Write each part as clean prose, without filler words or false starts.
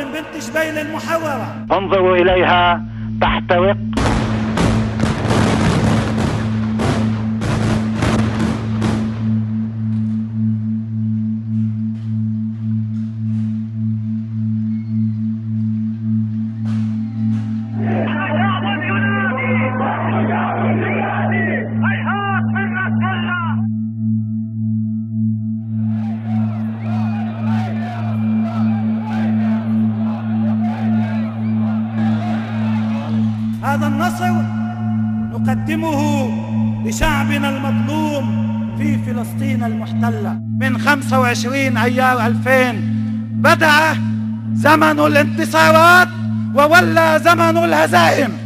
من بنت جبيل المحورة. انظروا إليها تحترق. هذا النصر نقدمه لشعبنا المظلوم في فلسطين المحتلة. من 25 أيار 2000 بدأ زمن الانتصارات وولى زمن الهزائم.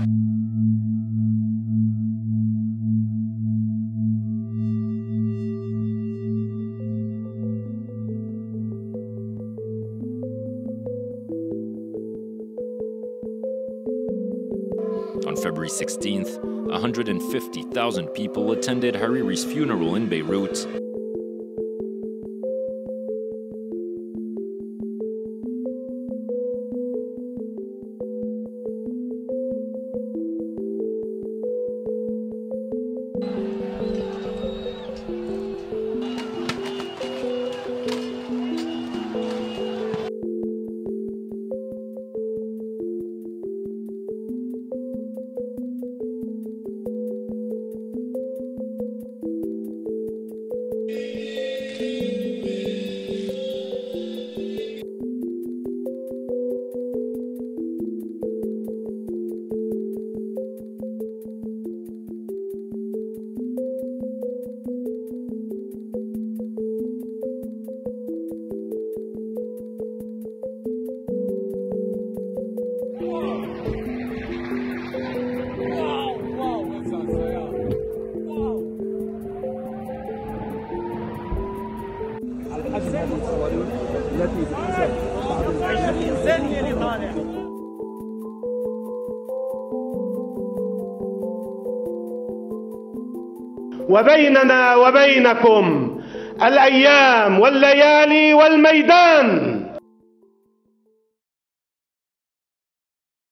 On February 16th, 150,000 people attended Hariri's funeral in Beirut. وبيننا وبينكم الأيام والليالي والميدان.